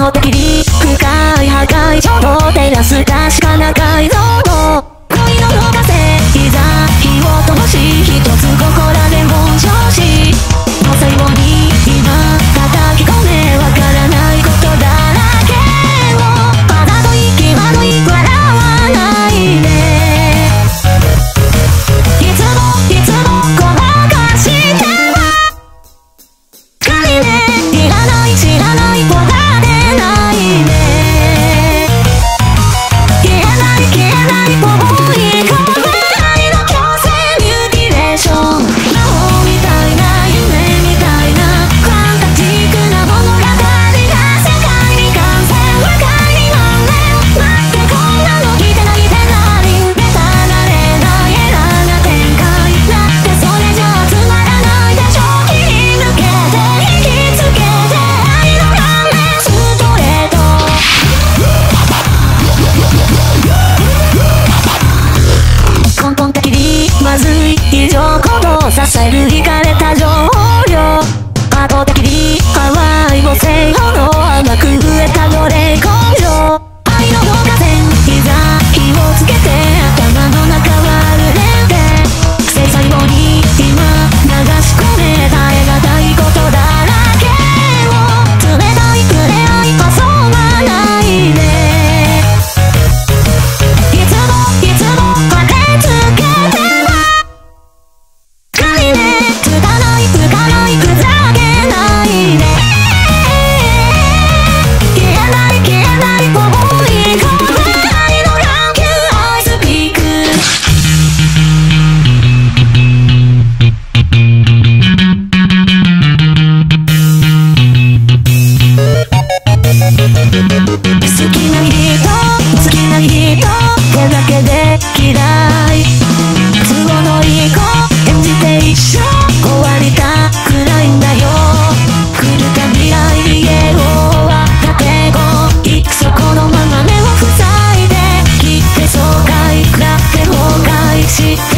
後的に深い破壊上の照らす確かな改造の恋の動かせいざ火を灯し一つここらで燃焼しの最後に今叩き込めわからないことだらけをあざとい際どい笑わないでいつもごまかしては帰れいらない知らない答えないで消えない思い込む愛の強制ミューティレーション魔法みたいな夢みたいなファンタジックな物語が世界に完成和解に万年待ってこんなの聞いてないでなりベタなれないエラーな展開だってそれじゃつまらないでしょ切り抜けて引きつけて愛の顔面ストレート根本的にまずい以上この支える惹かれた情報量圧倒的に淡い母性炎甘く増えた奴隷根性愛の導火線いざ火をつけて頭の中は濡れて制裁後に今流し込め耐え難いことだらけを冷たい触れ合い遊ばないでいつも当てつけては帰れつかないふざけないで消えない思い込む愛の眼球アイスピーク好きな人手だけで嫌い都合のいい子演じて一生終わりたくないんだよ来るか未来家を分かってこいそこのまま目を塞いで切って爽快食らって崩壊して